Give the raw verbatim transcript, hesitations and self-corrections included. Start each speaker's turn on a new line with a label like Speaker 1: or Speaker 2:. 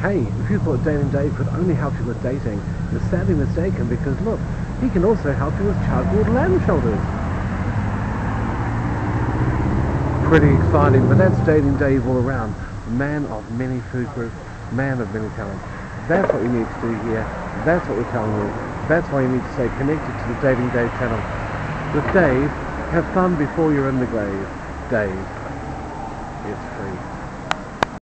Speaker 1: Hey, if you thought Dating Dave could only help you with dating, you're sadly mistaken, because look, he can also help you with charcoal lamb shoulders. Pretty exciting, but that's Dating Dave all around. Man of many food groups, man of many talents. That's what you need to do here. That's what we're telling you. That's why you need to stay connected to the Dating Dave channel. With Dave, have fun before you're in the grave. Dave, it's free.